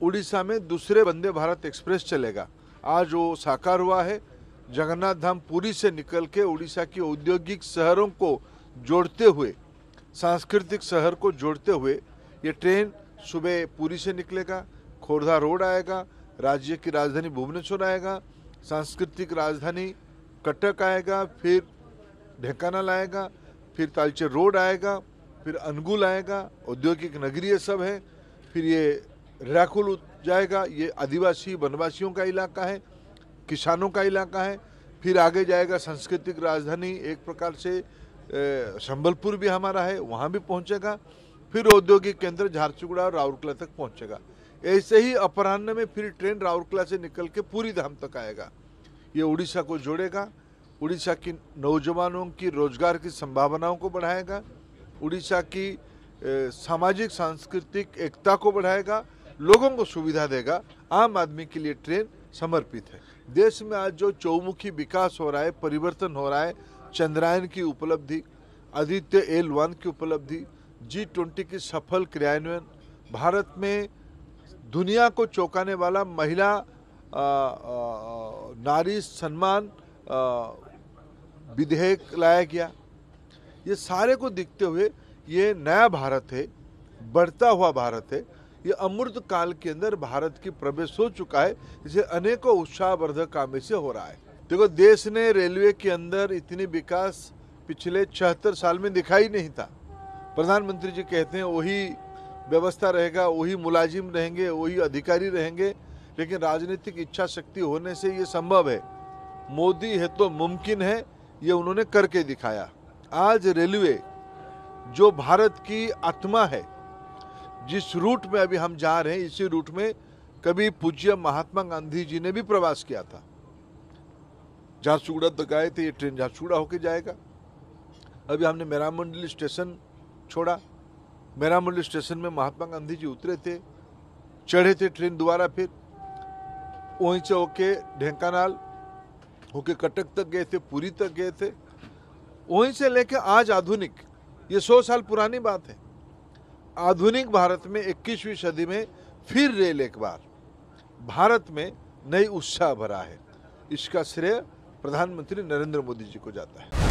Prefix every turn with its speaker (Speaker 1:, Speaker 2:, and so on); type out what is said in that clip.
Speaker 1: उड़ीसा में दूसरे वंदे भारत एक्सप्रेस चलेगा। आज वो साकार हुआ है। जगन्नाथ धाम पुरी से निकल के उड़ीसा की औद्योगिक शहरों को जोड़ते हुए, सांस्कृतिक शहर को जोड़ते हुए ये ट्रेन सुबह पुरी से निकलेगा, खोर्धा रोड आएगा, राज्य की राजधानी भुवनेश्वर आएगा, सांस्कृतिक राजधानी कटक आएगा, फिर ढेंकानाल आएगा, फिर तालचेर रोड आएगा, फिर अनुगुल आएगा, औद्योगिक नगरी ये सब है, फिर ये रेराकुल जाएगा, ये आदिवासी वनवासियों का इलाका है, किसानों का इलाका है, फिर आगे जाएगा सांस्कृतिक राजधानी एक प्रकार से संबलपुर भी हमारा है, वहाँ भी पहुँचेगा, फिर औद्योगिक केंद्र झारसुगुड़ा और राउरकेला तक पहुँचेगा। ऐसे ही अपराह्न में फिर ट्रेन राउरकेला से निकल के पूरी धाम तक आएगा। ये उड़ीसा को जोड़ेगा, उड़ीसा की नौजवानों की रोजगार की संभावनाओं को बढ़ाएगा, उड़ीसा की सामाजिक सांस्कृतिक एकता को बढ़ाएगा, लोगों को सुविधा देगा। आम आदमी के लिए ट्रेन समर्पित है। देश में आज जो चौमुखी विकास हो रहा है, परिवर्तन हो रहा है, चंद्रयान की उपलब्धि, आदित्य L1 की उपलब्धि, G20 की सफल क्रियान्वयन, भारत में दुनिया को चौंकाने वाला महिला नारी सम्मान विधेयक लाया गया, ये सारे को देखते हुए ये नया भारत है, बढ़ता हुआ भारत है। ये अमृत काल के अंदर भारत की प्रवेश हो चुका है, इसे अनेकों उत्साहवर्धक काम से हो रहा है। देखो, देश ने रेलवे के अंदर इतनी विकास पिछले 76 साल में दिखाई नहीं था। प्रधानमंत्री जी कहते हैं वही व्यवस्था रहेगा, वही मुलाजिम रहेंगे, वही अधिकारी रहेंगे, लेकिन राजनीतिक इच्छा शक्ति होने से ये संभव है। मोदी है तो मुमकिन है, ये उन्होंने करके दिखाया। आज रेलवे जो भारत की आत्मा है, जिस रूट में अभी हम जा रहे हैं, इसी रूट में कभी पूज्य महात्मा गांधी जी ने भी प्रवास किया था। झारसुगुड़ा तक आए थे, ये ट्रेन झारसुगुड़ा होके जाएगा। अभी हमने मेरामंडली स्टेशन छोड़ा, मेरामंडली स्टेशन में महात्मा गांधी जी उतरे थे, चढ़े थे ट्रेन दोबारा, फिर वहीं से होके ढेंकानाल होके कटक तक गए थे, पुरी तक गए थे, वहीं से लेके आज आधुनिक, ये 100 साल पुरानी बात है। आधुनिक भारत में 21वीं सदी में फिर रेल एक बार भारत में नई उत्साह भरा है। इसका श्रेय प्रधानमंत्री नरेंद्र मोदी जी को जाता है।